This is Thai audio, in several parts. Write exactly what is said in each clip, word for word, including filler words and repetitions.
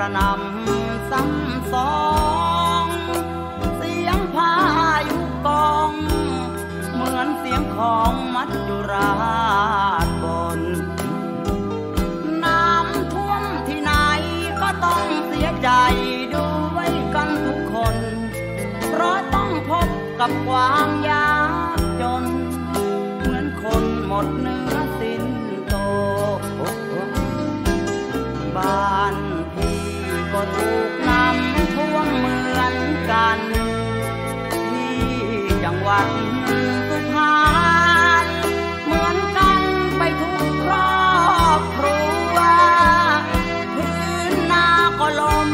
ระนำซ้ำสองเสียงพายุกองเหมือนเสียงของมัจจุราชบนน้ำท่วมที่ไหนก็ต้องเสียใจดูไว้กันทุกคนเพราะต้องพบกับความยากจนเหมือนคนหมดเนื้อสิ้นโตบ้านพี่ก็ถูกน้ำท่วมเหมือนกันที่จังหวัดสุพรรณเหมือนกันไปทุกครอบครัวพื้นนาก็ล้ม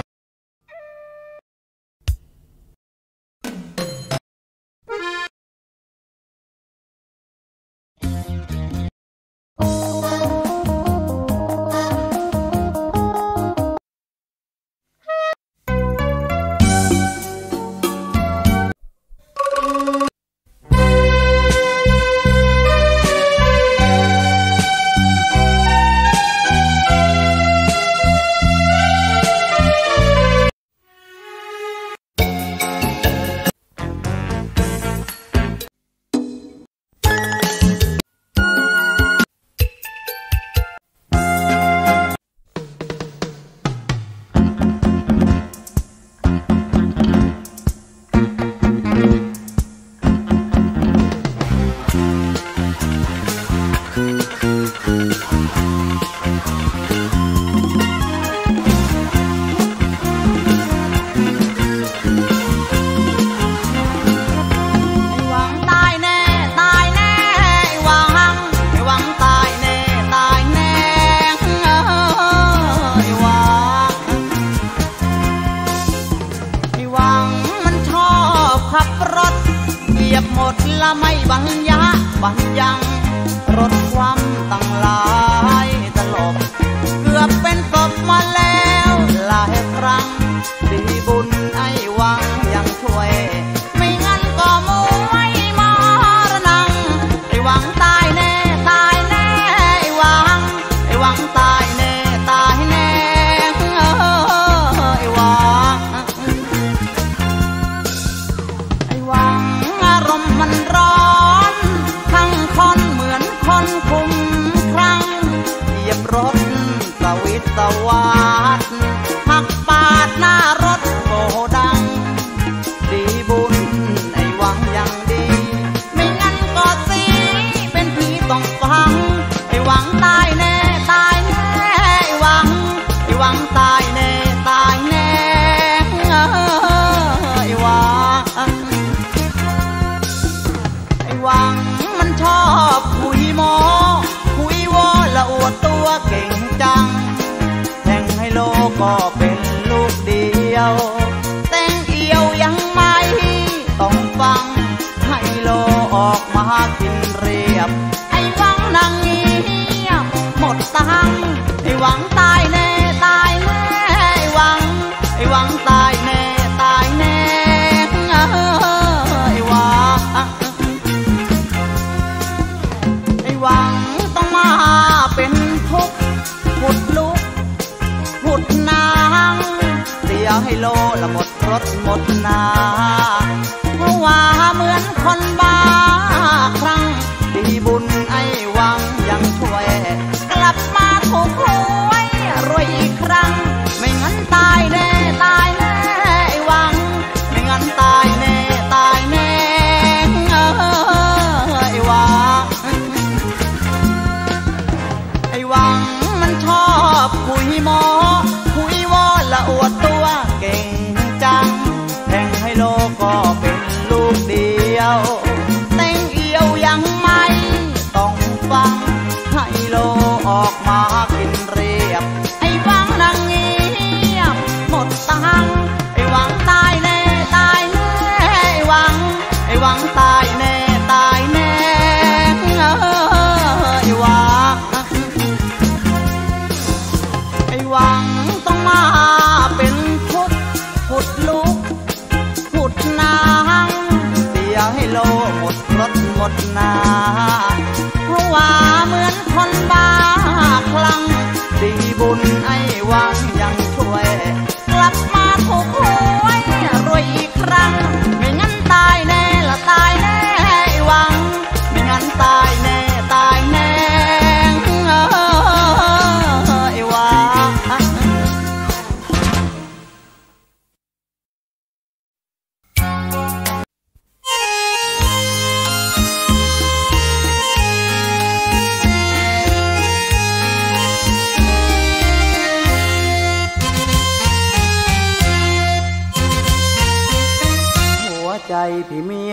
ไม่บังยะบังยังรถความตั้งหลายตลบเกือบเป็นศพมาแล้วหลายครั้งดีบุญไอ้วังยังช่วยไม่งั้นก็มูไม่มรณังไอ้วังตายแน่ตายแน่ไอ้วังไอ้วังตายแน่ตายแน่ไอ้วังไอ้วังอารมณ์มันร้อนทั้งคนเหมือนคนคุ้มครั่งเหยียบรถสวิตสวัสดหักปาดหน้ารถโกดังดีบุญไอ้หวังยังดีไม่งั้นก็สิเป็นผีต้องฟังไอ้หวังตายแน่ตายแน่ไอ้หวังไอ้หวังตายแน่ตายแน่ไอ้หวังหวังมันชอบคุยโมคุยโวละอวดตัวเก่งจังแทงให้โลก็เป็นลูกเดียวแต่งเอียวยังไม่ต้องฟังให้โลออกมากินเรียบไอ้หวังนั่งเงียบหมดตังไอ้หวังตายแน่ตายแน่ไอ้หวังไอ้หวังตายแน่ตายแน่ไอ้หวังหวังต้องมาเป็นทุกข์ผุดลุกผุดนางเสียให้โลละหมดรถหมดนาเพราะว่าเหมือนคนบ้าครั้งดีบุญไอ้หวังยังช่วยกลับมาถูกหวยรวยอีกครั้งไม่งั้นตายแน่ตายแน่ไอ้หวังไม่งั้นตายแน่ตายแน่ไอ้หวังไอ้หวังมันชอบคุยโมคุยวอละอวดตัวเก่งจังแทงให้โลก็เป็นลูกเดียวแต่งเอียวยังไม่ต้องฟังให้โลออกมากินเรียบไอ้หวังนั่งเงียบหมดตังไอ้หวังตายแน่ตายแน่ไอ้หวังไอ้หวังตายแน่ตายแน่ไอ้หวังไอ้หวังต้องมาเป็นทุกข์ผุดลุกผุดนางเสียให้โลหมดรถหมดนาเพราะว่าเหมือนคนบ้าคลั่งดีบุญไอ้หวังยังช่วย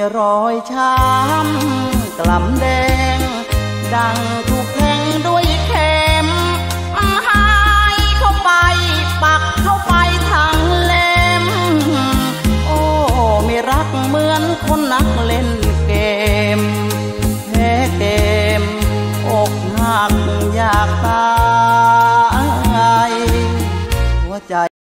รอยช้ำกล่ำแดงดังถูกแทงด้วยเข็มหายเข้าไปปักเข้าไปทางเล็มโอ้ไม่รักเหมือนคนนักเล่นเกมแพ้เกมอกหักอยากตายหัวใจ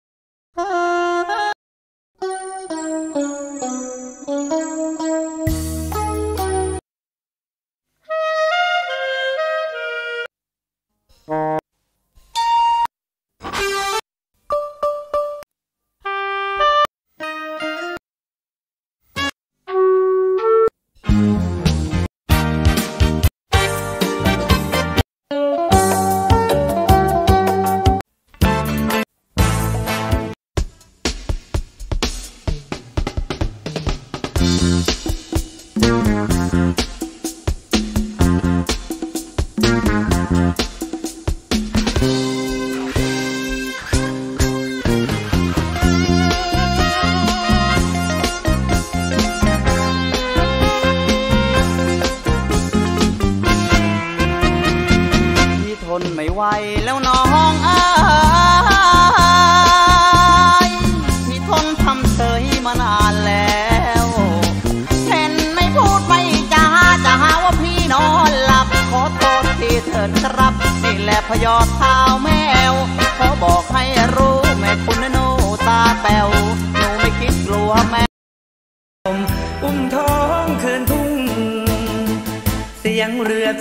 ไม่ไหวแล้วน้องเอ้ยพี่ทนทำเฉยมานานแล้วเห็นไม่พูดไม่จาจะหาว่าพี่นอนหลับขอโทษทีเถิดครับนี่แหละพยอดเท้าแมวขอบอกให้รู้แม่คุณหนูตาแป๋วหนูไม่คิดกลัวแม่อุ้มท้องคืนทุ่งเสียงเรือ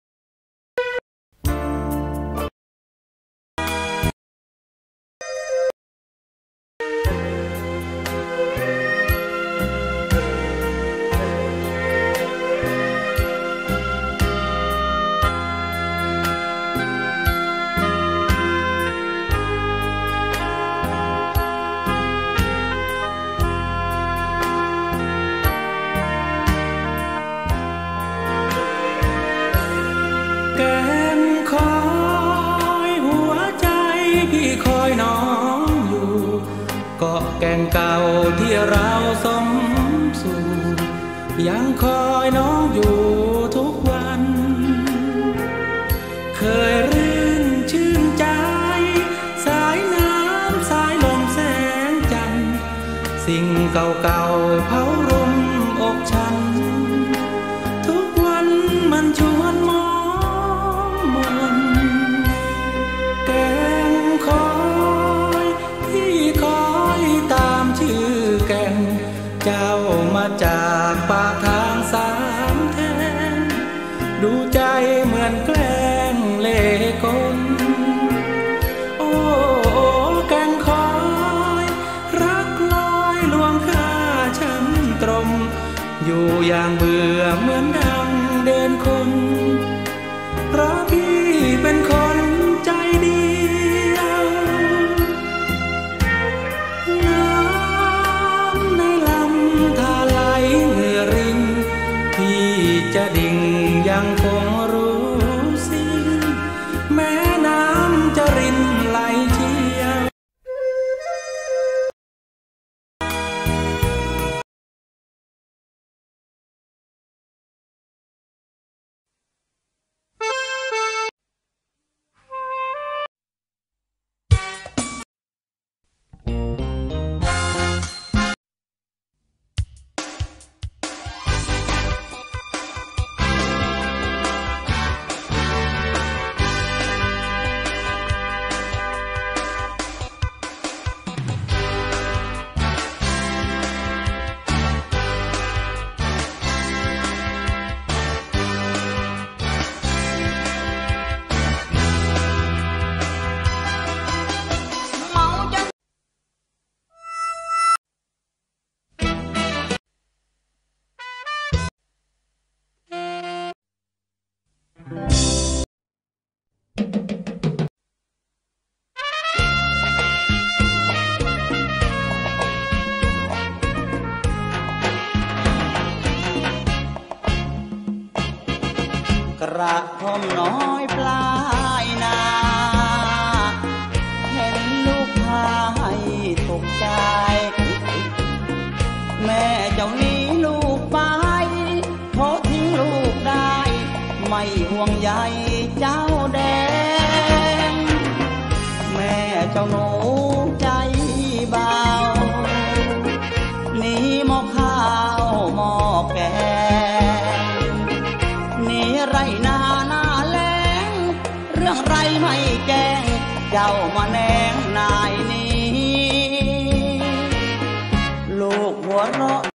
แกงเก่าที่เราสมสู่ยังคอยน้องอยู่ทุกวันเคยรื่นชื่นใจสายน้ำสายลมแสงจันทร์สิ่งเก่าๆเผารมอกฉันทุกวันมันชวนมองมนแกงคอยที่คอยตามชื่อแก่นเจ้ามาจากปากทางสามแทนดูใจเหมือนแกล้งเล่กลโอ้แกงคอยรักลอยลวงข้าช้ำตรมอยู่อย่างเบื่อเหมือนดังเดินคนเพราะพี่เป็นคนใจดีจะดิ่งยังคงรู้สิแม้น้ำจะรินไหลเชี่ยวกระท่อมน้อยปลายนาเห็นลูกพายตกใจแม่เจ้านี้ลูกไปรื่องไรไม่แจ้งเจ้ามาแนงนายนี้ลูกหัวเราะ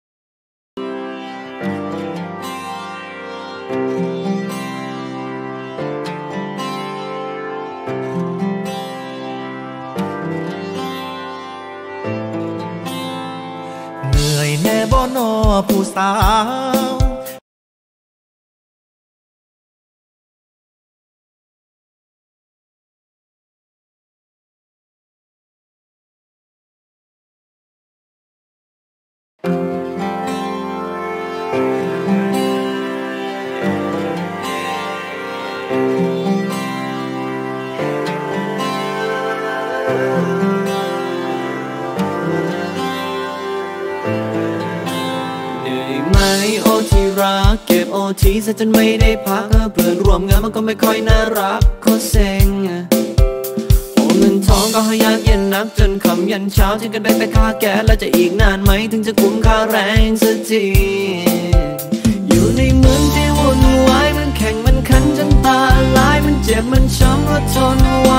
เหนื่อยแน่บ่นอผู้สาวโอทีรักเก็บโอทีซะจนไม่ได้พักเพื่อนร่วมงานมันก็ไม่ค่อยน่ารักโคตรเซ็งโอ้เงินทองก็หายากเย็นนักจนคำยันเช้าที่กันแบกแต่ค่าแก๊สแล้วจะอีกนานไหมถึงจะคุ้มค่าแรงสักทีอยู่ในเมืองที่วุ่นวายมันแข่งมันขันจนตาลายมันเจ็บมันช้ำก็ทนไว้